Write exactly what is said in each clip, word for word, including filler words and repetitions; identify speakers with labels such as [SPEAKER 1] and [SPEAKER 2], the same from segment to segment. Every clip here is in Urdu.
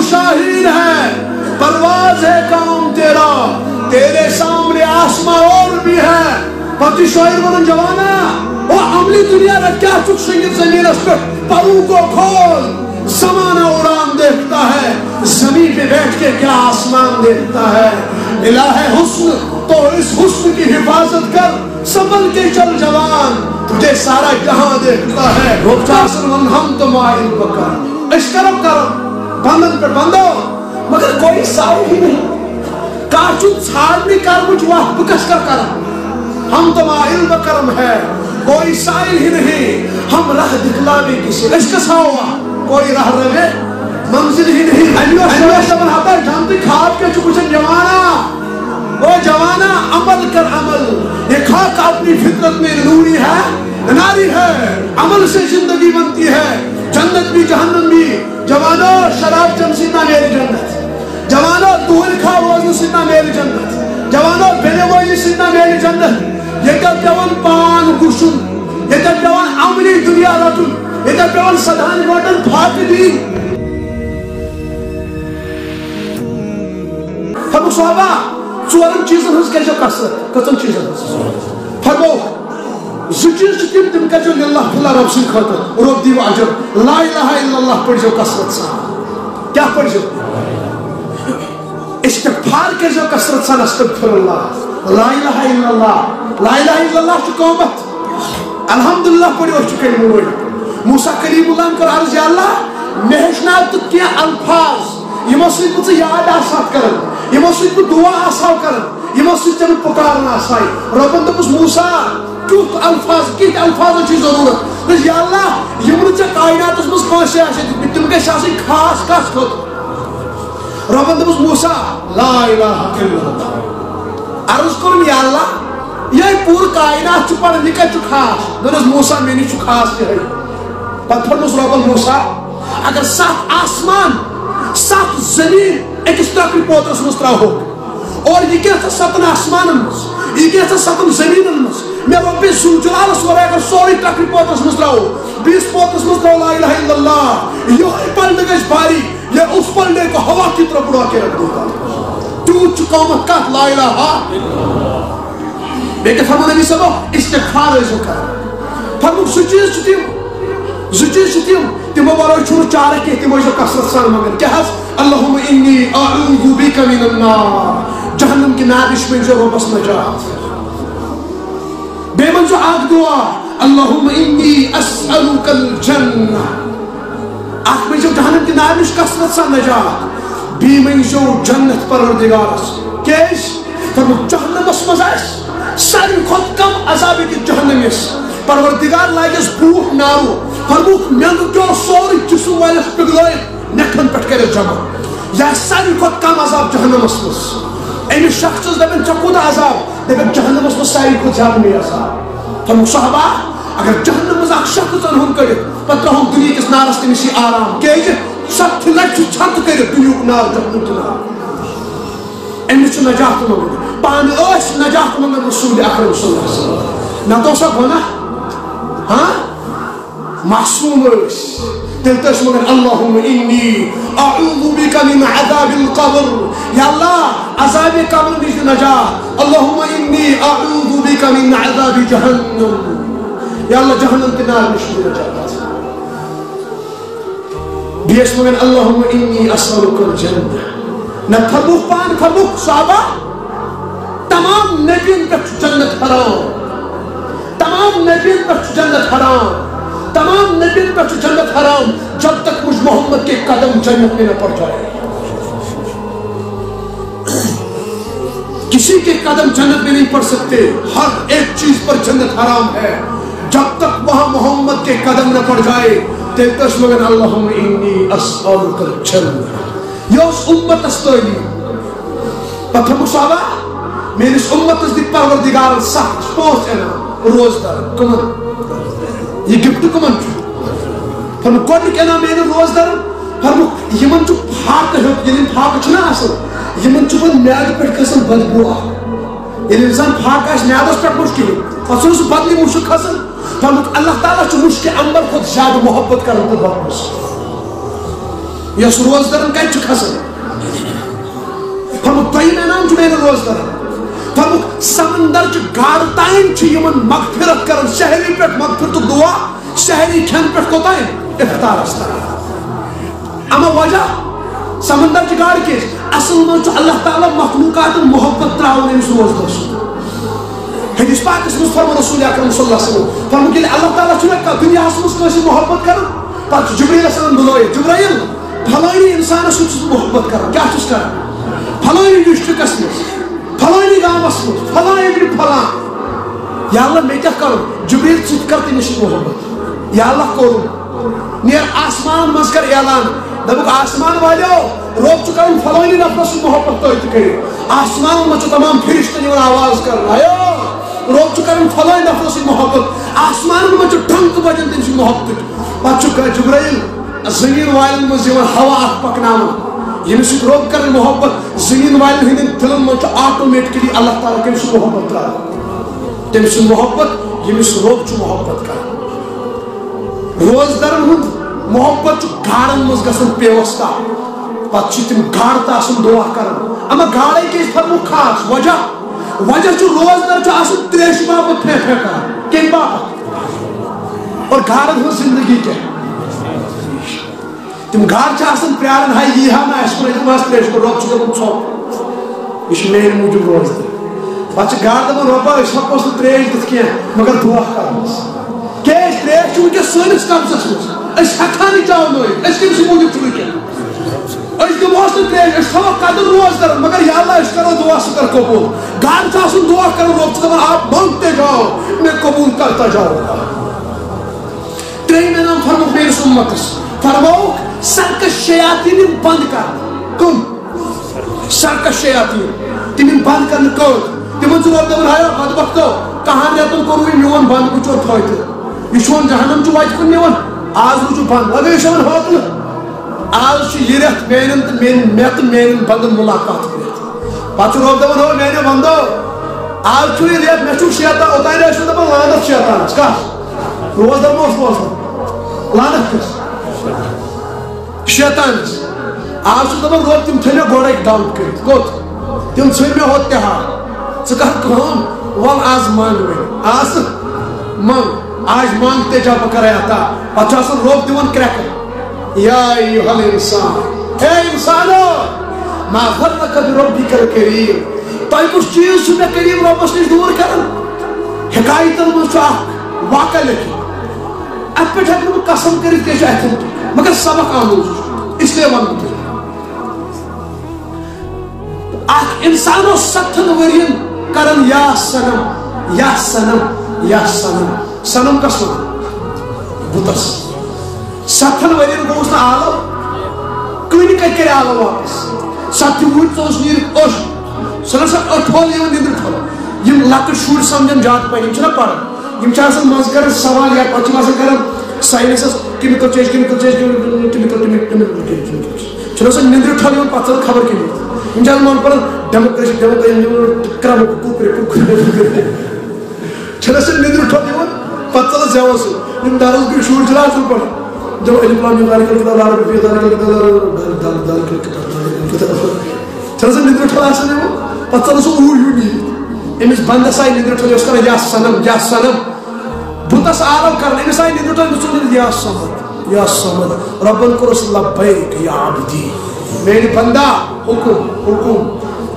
[SPEAKER 1] شاہین ہے، پرواز ہے کام تیرا، تیرے سامنے آسمان اور بھی ہے. پتی شاعر ونن جوانا وہ عملی دنیا رکھا چک سنگت زمین اس پر پرو کو کھول. زمانہ اڑان دیکھتا ہے، زمین پہ بیٹھ کے کیا آسمان دیکھتا ہے. الہ حسن تو اس حسن کی حفاظت کر، سنبھل کے چل جوان، تجھے سارا جہاں دیکھتا ہے. ہم تو مائل بکر اس کرم کرم بندن پر بندو مگر کوئی سائل ہی نہیں. کاچو چھاڑنی کر مجھ واہ بکش کر کرم. ہم تو مائل بکرم ہے، کوئی سائل ہی نہیں. ہم راہ دکھلا بھی کسی عشق سا ہوا، کوئی راہ روے منزل ہی نہیں. ایو شبن ہاتا جانتی کھاپ کے چکوچن جوانا، وہ جوانا عمل کر عمل. یہ خاک اپنی فطرت میں نوری ہے، ناری ہے، عمل سے زندگی بنتی ہے. جنت بھی جہنم بھی. جوانو شراب چم سینا میری جنت، جوانو دول کھا روزن سینا میری جنت، جوانو بینے موجی سینا میری جنت. یہ کب جوان پان گوشن، یہ کب جوان عملی دنیا رٹن، یہ کب جوان صدان روٹن پھاک دی. فرمو صحابہ چورن چیزن ہنس کر جو کسرت، کتن چیزن ہنس فرمو زو چیز تم تم کر جو للہ فلا رب سن خاطر رب دیو عجب. لا الہ الا اللہ پڑھ جو کسرت سان. کیا پڑھ جو؟ استغفار کر جو کسرت سان. استغفر اللہ، لا الہ الا اللہ، لا الہ الا اللہ چھ قومت. الحمدللہ پڑھ جو چکے موڑ. موسیٰ کلیم اللہ کر عرض یا اللہ مہشنا تو کیا الفاظ یمو سۭتۍ بہٕ ژٕ یاد آسہٕ کران، یمو سۭتۍ بہٕ دعا آسہٕ کران، یمو سۭتۍ ژےٚ بہٕ پُکاران آسہٕ. رۄبن دوٚپُس موسیٰ کیُتھ الفاظ کِتھ الفاظو چھِ ضروٗرت. دوٚپُس یا اللہ یِم نہٕ ژےٚ کایناتس منٛز کٲنٛسہِ آسہِ دِتمٕتۍ تِم گژھِ آسٕنۍ خاص کتھ خٲطرٕ. رۄبن دوٚپُس موسیٰ لا الہ الا اللہ. عرض کوٚرُن یا اللہ یہِ پوٗرٕ کاینات چھُ پران یہِ کتہِ چھُ خاص. دوٚپُس موسیٰ مےٚ نِش چھُ خاص یِہوٚے. پتہٕ فرموس رۄبن موسیٰ اگر سَتھ آسمان سَتھ زٔمیٖن أکِس ترٛکرِ پوترس منٛز ترٛاوہوکھ اور یہِ کیٛاہ ژٕ سَتن آسمانن منٛز، یہِ کیٛاہ ژٕ سَتن زٔمیٖنن منٛز، مےٚ رۄبہِ ذو جلالس ورٲے اگر سورُے ترٛکرِ پوترس منٛز ترٛاوو، بیٚیِس پوترس منٛز ترٛاوو لا الہ الا اللہ، یِہوٚے پلٹہٕ گژھِ بھاری. یہ اس پلٹے کو ہوا کی طرف اڑا کے رکھ دیتا. تیوت چھ قومت کت لا الہ الا اللہ. بیٹے فرمو نبی صاحب استغفار ٲسِو کران. فرمو سُہ چیٖز چھُ تِم زٕ چیٖز چھِ تِم تِمو ورٲے چھُنہٕ چارٕ کینٛہہ، تِم ٲسۍزیو کثرت سان منگان. کیٛاہ حظ؟ اللہم انی اعوذ بک من النار. جہنم کہ نار نش منزو رۄبس نجات. بیٚیہِ ؤنۍزیو اکھ دعا اللہم انی اسألک الجنہ. اکھ ؤنۍزیو جہنم کہ نار نش کثرت سان نجات. بیٚیہِ ؤنۍزیو جنت پروردگارس. کیٛازِ؟ فرمو جہنمس منٛز آسہِ ساروی کھۄتہٕ کم عذاب أکِس جہنمِس. پروردگار لاگس بوٹ نارو. فرموک میٛانٛدٕ پیٚو سورُے جسم والٮ۪س پِگلٲیِتھ نٮ۪کھن پٮ۪ٹھ کٔرِتھ جمع. یہِ آسہِ ساروی کھۄتہٕ کم عذاب جہنمس منٛز. أمِس شخصس دپن ژےٚ کوٗتاہ عذاب؟ دپن جہنمس منٛز ساروی کھۄتہٕ زیادٕ مے عذاب. فرموک صحابہ اگر جہنم منٛز اکھ شخص ژھٕنہون کٔڑِتھ پتہٕ ترٛاوہون دُنہِکِس نارس تٔمِس یی آرام. کیٛازِ سَتھِ لٹہِ چھُ چھتہٕ کٔرِتھ دُنیُک نار جہنم کہِ نار. أمِس چھُ نجات منٛگُن. پانہٕ ٲسۍ نجات منٛگان رسول اکرم صلی اللہ علیہ وسلم. نتہٕ اوسا گۄناہ ہاں معصوم ٲسۍ. تیٚلہِ تہِ ٲسۍ مگر اللہم انی اعوذ بک من عذاب القبر. یا اللہ عذاب قبر نش نجات. اللہم انی اعوذ بک من عذاب جہنم. یا اللہ جہنم کے نار نش نجات. بیٚیہِ ٲسۍ مگر اللہم انی اسألک الجنہ. نہ فرموکھ پان فرموکھ صحابہ تمام نبیَن پٮ۪ٹھ چھُ جنت حرام. تمام نبیَن پٮ۪ٹھ چھُ جنت حرام. تمام نبیوں پر جنت حرام جب تک مجھ محمد کے قدم جنت میں نہ پڑ جائے. کسی کے قدم جنت میں نہیں پڑ سکتے. ہر ایک چیز پر جنت حرام ہے جب تک وہاں محمد کے قدم نہ پڑ جائے. تیل تش مگر اللہم انی اسألک الجنہ. یہ اس امت استعلی پتھر مصابہ میرس امت اس دی پروردگار سخت پہنچ اینا روزدار کمن یہ گفٹ کمن فرمو گۄڈنیُک انعام میانہِ روزدارن. فرمو یمن چھُ پھاکہٕ ہیوٚت. ییٚلہِ یِم پھاکہٕ چھِنہ آسان یمن چھُ پتہٕ میادٕ پٮ۪ٹھ کھسان بدبوٗ اکھ. ییٚلہِ انسان پھاکہٕ آسہِ میادس پٮ۪ٹھ مُشکہِ پتہٕ چھُنہٕ سُہ بدلہِ مُشک کھسان. فرموکھ اللہ تعالیٰ چھُ مُشکہِ انبر کھۄتہٕ زیادٕ محبت کران تہٕ بدبوٗ. یس روزدارن کتہ چھ کھسان فرموک دویم انعام چھ میانن روزدارن فرموک سمندر چھ گاڑ تائن چھ یمن مغفرت کرن شہری پہ مغفرت دعا شہری کھین پہ کوتائن افطار استان اما وجہ سمندر چھ گاڑ کے اصل من چھ اللہ تعالی مخلوقات محبت تراون امس روزدار سن حدیث پاک اس میں فرمو رسول اکرم صلی اللہ علیہ وسلم فرمو کہ اللہ تعالیٰ چھوڑا دنیا اس میں کسی محبت کرن پاک جبریل علیہ السلام بلوئے جبرائیل پھلائنی انسان اس میں محبت کرن کیا چیز کرن پھلائنی ڈسٹرک اس میں پھلائنی گام اس میں پھلائنی پھلان یا اللہ میں کیا کروں جبریل چیز کرتی نشی محبت یا اللہ کروں نیر آسمان مز کر اعلان دبک آسمان والیو روب چکا ان پھلائنی نفس محبت تو اتکری آسمان میں تمام فرشتہ نیون آواز کرنا آئیو روب چھ کرن فلاں نفر سی محبت آسمان میں چھ ڈنک بجن تم سی محبت پتہ چھ جبرائیل زمین والن مز یوان ہوا اخ پکناون یم سی روب کرن محبت زمین والن ہندن دلن مز چھ آٹومیٹکلی اللہ تعالی کم سی محبت کران تم سی محبت یم سی روب چھ محبت کران روزدارن ہند محبت چھ گاڑن مز گژھن پیوستا پتہ چھ تم گاڑ تاسن دعا کران اما گاڑے کے فرمو خاص وجہ وجہ چھ روزدار چھ آسن تریش باپت پھے پھے کران کم باپت اور گھارن ہن زندگی کیا تم گھار چھ آسن پیارن ہائی یہ ہاں نا اس کو ایک باس تریش کو روب چھ دبن چھوپ اس میرے موجود روزدار پچھ گھار دبن روبا اس وقت اس تریش دت کیا مگر دعا کران کیش تریش چھ ونکس سٲنِس قبضس منٛز أسۍ ہٮ۪کہٕ نہٕ چاونٲیِتھ أسۍ کٔمۍ سٕنٛدِ موٗجوٗب چھُ ونکٮ۪ن أسۍ دِمہوس نہٕ تریش أسۍ تھاوو قدر روزدار مگر یا اللہ أسۍ کرو دعا سُہ کر قبوٗل گھر چھُ آسان دعا کران روب چھُ دپان آپ مانگتے جاؤ میں قبول کرتا جاؤں گا ترٛیٚیِم انعام فرمووُکھ میٲنِس اُمتس فرمووُکھ سرکش شیاطیٖن یِم بنٛد کرنہٕ کٕم سرکش شیاطیٖن تِم یِن بنٛد کرنہٕ کٔژ تِمن چھُ روب دپان ہایا بدبختو کہان رٮ۪تن کوٚروٕ میون بنٛد بہٕ چور فٲیدٕ یہ چون جہنم چھ وتہِ کُن نِوان آز روٗزِو بنٛد لگٲیِو شامن ہوٹلہٕ آز چھ یہ رٮ۪تھ میانٮ۪ن تہٕ میٲنۍ مےٚ تہٕ میانٮ۪ن بنٛدن مُلاقات کٔرِتھ پتہٕ چھُ روب دپان ہو میانیو بنٛدو آز چھُ یہِ رٮ۪تھ مےٚ چھُ شیطان اوٚتانۍ ٲسِو دپان لعنت شیطانس کس روزدار ما اوس بوزان لعنت کس شیطانس آز چھُ دپان روب تِم تھٲے مےٚ گۄڈے ڈاوُٹ کٔرِتھ کوٚت تِم ژھٕنۍ مےٚ ہُتھ تہوار ژٕ کر کٲم وَل آز منٛگ وۄنۍ آز منٛگ آج مانگتے جا بکر عطا پتہ آسان روب دِوان کرٛٮ۪کہٕ یا ایُہا الانسان اے انسانو ما غرک بربک الکریم تۄہہِ کُس چیٖز چھُ مےٚ کریم رۄبس نِش دوٗر کران حکایتن منٛز چھُ اکھ واقعہ لیکھِتھ اتھ پٮ۪ٹھ ہٮ۪کہٕ نہٕ بہٕ قسم کٔرِتھ کیٛاہ چھُ اتھٮ۪ن مگر سبق آموز چھُ اس لیے ونہٕ بہٕ تۄہہِ اکھ انسان اوس ستن ؤرین کران یا صنم یا صنم یا صنم صنم کس ون بُتس ستن ورین گوس نا آلو کٕہٕنۍ کتہِ کرِ آلو واپس ستہِ وُہٕرۍ ژوٚلُس نیٖرِتھ اوٚش سُہ نسا ٹھوٚل یِوان نِندرِ ٹھوٚل یِم لۄکٕٹۍ شُرۍ سمجھن زیادٕ پہن یِم چھِنہ پران یِم چھِ آسان منٛزٕ کران سوال یا پتہٕ چھِ آسان کران ساینسس chemical change chemical change chemical chemical چھُنہ آسان نِندرِ ٹھوٚل یِوان پتہٕ ژَلان خبر کٔمِتھ یِم چھِ آسان من پران ڈیموکریسی ڈیموکریسی کرامُک کُکرِ کُکرِ چھُنہ آسان نِندرِ ٹھوٚل یِوان پتہٕ ژَلان زٮ۪وان سُہ یِم درس گٔے شُرۍ چھِ اصل پٲٹھۍ دپان الف لام میم ذالک الکتاب چھُنہ آسان نِندرِ ٹھوٚل آسان یِوان پتہٕ ژَلان سُہ اوٗرۍ یوٗرۍ نیٖرِتھ أمِس بنٛدس آیہِ نِندرِ ٹھوٚل یہِ اوس کران یا صنم یا صنم بُتس آلو کران أمِس آیہِ نِندرِ ٹھوٚل أمِس ژوٚل یا صمد یا صمد رۄبن کوٚرُس لبیک یا عبدی میٲنۍ بندا حُکُم حُکُم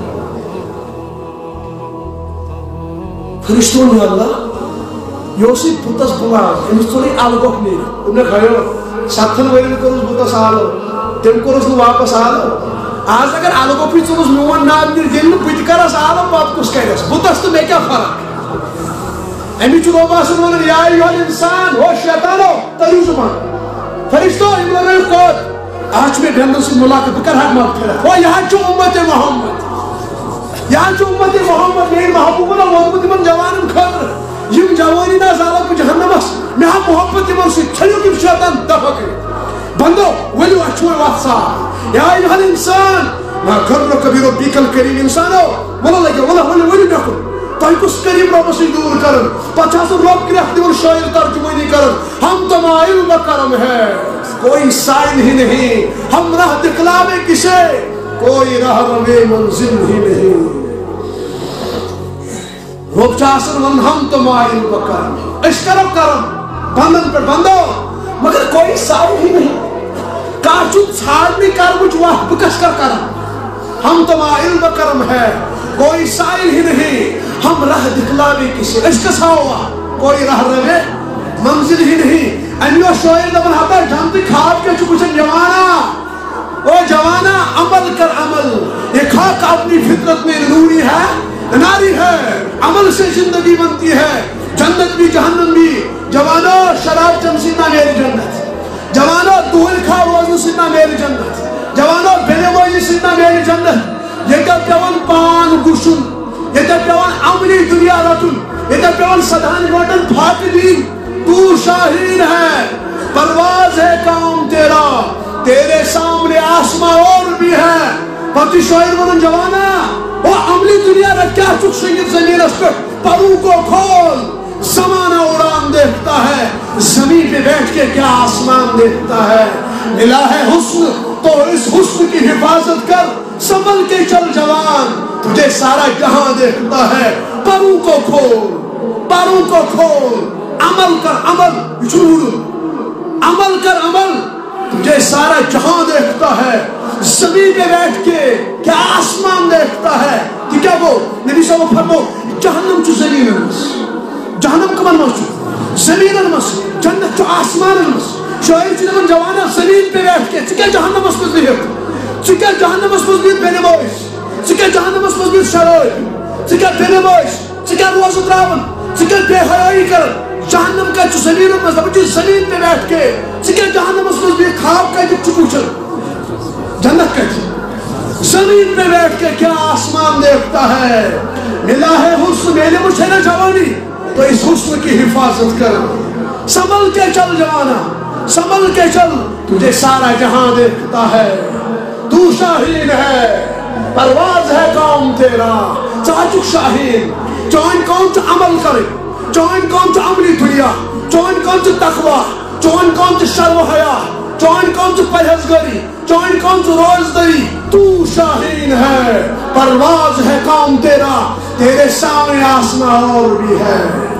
[SPEAKER 1] فرشتو یا اللہ یہ اوس یہِ بُتس بُلاوان أمِس ژوٚل یہِ الگۄکھ نیٖرِتھ دوٚپنکھ ہیو ستن ؤرین کوٚرُس بُتس آلو تٔمۍ کوٚرُس نہٕ واپس آلو آز اگر الگۄکھٕے ژوٚلُس میون ناو نیٖرِتھ ییٚلہِ نہٕ بہٕ تہِ کرس آلو پتہٕ کُس کرس بُتس تہٕ مےٚ کیٛاہ فرق أمِس چھُ رۄب آسان ونان یا ایُہا الانسان ہو شیطانو تٔرِو زُبان فرشتو یِم لگٲیِو کوٚت آز چھُ مےٚ بٮ۪نٛدن سۭتۍ مُلاقات بہٕ کرٕ ہا مغفرت ہو یہِ حظ چھُ اُمتِ محمد یہِ حظ چھُ اُمتِ محمد میٲنۍ محبوٗبن ووٚنمُت یِمن جوانن خٲطرٕ یِم جوانی نہ زالکھ بہٕ جہنمس مےٚ ہا محبت یِمن سۭتۍ ژھٕنِو یِم شیطان دفع کٔرِتھ بندو ؤلِو اَسہِ چھُ وۄنۍ وتھ صاف یا ایُہا الانسان ما غرک بربک الکریم انسانو وَلہ لگیو وَلہ ؤلِو ؤلِو مےٚ کُن تۄہہِ کُس کریم رۄبس نِش دوٗر کران پتہٕ چھُ آسان رۄب گرٛٮ۪کھ دِوان شٲعر ترجُمٲنی کران ہم تما علم کرم ہے کوئی سائل ہی نہیں، ہم راہ دکھلاوے کسے، کوئی راہ روے منزل ہی نہیں۔ رب چاسن ون ہم تو مائل بکرم، اس کرم کرم بندن پر بندو، مگر کوئی سائل ہی نہیں۔ کاچو چھاڑنی کرمچ واہ بکش کر کرم، ہم تو مائل بکرم ہے، کوئی سائل ہی نہیں، ہم راہ دکھلاوے کسے، اس کسا ہوا کوئی راہ روے منزل ہی نہیں۔ انیو شوئر دبن حبا جانتی خواب کے چکوچن جوانا، او جوانا عمل کر عمل، یہ خاک اپنی فطرت میں نوری ہے ناری ہے، عمل سے زندگی بنتی ہے، جنت بھی جہنم بھی۔ جوانو شراب چم سینا میری جنت، جوانو دول کھا روزن سینا میری جنت، جوانو بینے موجی سینا میری جنت۔ یہ کب پیوان پان گوشن، یہ کب پیوان عملی دنیا رتن، یہ کب پیوان صدان گوٹن پھاک دین، تو شاہین ہے، پرواز ہے کام تیرا، تیرے سامنے آسمان اور بھی ہے۔ پتی شاعر ونن جوانا، وہ عملی دنیا میں کیا چک سنگت زمین اس پر، پروں کو کھول، زمانہ اڑان دیکھتا ہے، زمین پہ بیٹھ کے کیا آسمان دیکھتا ہے۔ ملا ہے حسن تو اس حسن کی حفاظت کر، سنبھل کے چل جوان، تجھے سارا جہاں دیکھتا ہے۔ پروں کو کھول، پروں کو کھول، عمل کر عمل، جھول عمل کر عمل، تجھے سارا جہاں دیکھتا ہے۔ زمین پہ بیٹھ کے کیا آسمان دیکھتا ہے، کہ کیا وہ نبی صلی اللہ علیہ وسلم فرمو جہنم چو زمین انس، جہنم کمان مچو زمین انس، جنت چو آسمان انس۔ شاعر چی نمان جوانا زمین پہ بیٹھ کے چکے جہنم اس مزبیت، چکے جہنم اس مزبیت بینے موش، چکے جہنم اس مزبیت شروع، چکے بینے موش، چکے روز دراون، چکے بے حیائی کر جہنم کا چو زمین انس، بچی زمین پہ بیٹھ کے چکے جہنم اس مزبیت خواب کا جب چکو چل جنت کا چل زمین پہ بیٹھ کے کیا آسمان دیکھتا ہے۔ ملا ہے حسن میلے مجھے نہ جوانی، تو اس حسن کی حفاظت کر، سنبھل کے چل جوانا، سنبھل کے چل، تجھے سارا جہاں دیکھتا ہے۔ تو شاہین ہے، پرواز ہے کام تیرا، چاچک شاہین، چوئن کون چو عمل کرے، چوئن کون چو عملی دنیا، چوئن کون چو تقوی، چوئن کون چو شرم و حیا، چوئن کون چو پرہیزگاری، چوئن کون چو روزداری۔ تو شاہین ہے، پرواز ہے کام تیرا، تیرے سامنے آسمان اور بھی ہے۔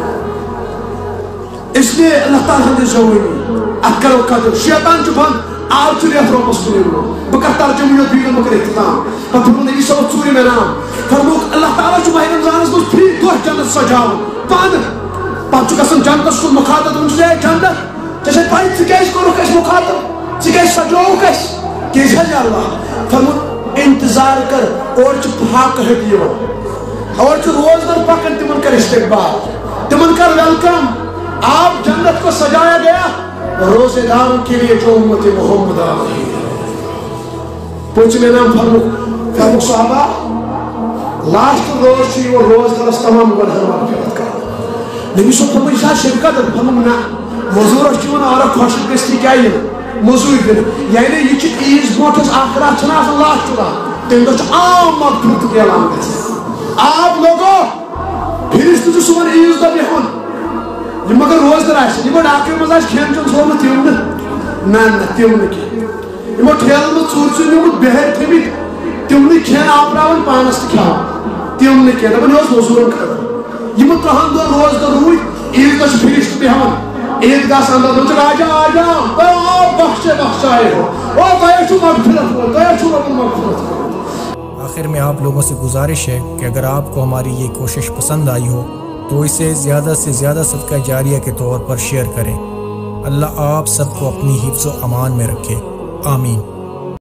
[SPEAKER 1] اس لیے اللہ تعالیٰ نے زوری اکر و قدر شیطان چپن آل چلی افرو مسلم رو بکر ترجمیت بیدن بکر اختتام فرمو نبی صلی اللہ علیہ وسلم میں نام فرمو اللہ تعالیٰ چو ماہ رمضان اس مجھ پھر دوہ جنت سجاو پان پان چو کسن جنت اس کو مخاطب ان سے جنت جیسے پائی چکیش کو رکھش مخاطب چکیش سجاو کش کیش ہے جا اللہ فرمو انتظار کر اور چو پاک ہے دیو اور چو روز در پاکن تمن کر استقبال تمن کر ویلکم آپ جنت کو سجایا گیا روزے داروں کے لیے جو امت محمد آئی پوچھ میں نام فرمو فرمو صحابہ لاسٹ روز تھی وہ روز درس تمام گناہ مغفرت کا نبی صلی اللہ علیہ وسلم شرکت فرمو نا موضوع رشتیون اور خوشک گستی کیا یہ موضوع دن یعنی یہ چی ایز موٹس آخرات چنا آسان لاسٹ چلا تین دو چا عام مغفرت کے علام گئے آپ لوگوں پھرست جو سمن ایز دا بیخون یہ مگر روز در آئیسا یہ بڑا آکر مزاج کھین چون سوال تیم نا نا نا تیم نا کی یہ بڑا ٹھیل میں چور چون یہ بڑا بہر تیمی تیم نا کھین آپ راون پانست کھاو تیم نا کی نا بنی اس موضوع کھر یہ بڑا ترہن دو روز در روی عید کا شفیرشت بیہون عید کا ساندہ دو چک آجا آجا آپ بخشے بخشائے ہو او دایا چو مغفرت ہو دایا چو رب مغفرت ہو۔
[SPEAKER 2] آخر میں آپ لوگوں سے گزارش ہے کہ اگر آپ کو ہماری یہ کوشش پسند آئی ہو تو اسے زیادہ سے زیادہ صدقہ جاریہ کے طور پر شیئر کریں۔ اللہ آپ سب کو اپنی حفظ و امان میں رکھے، آمین۔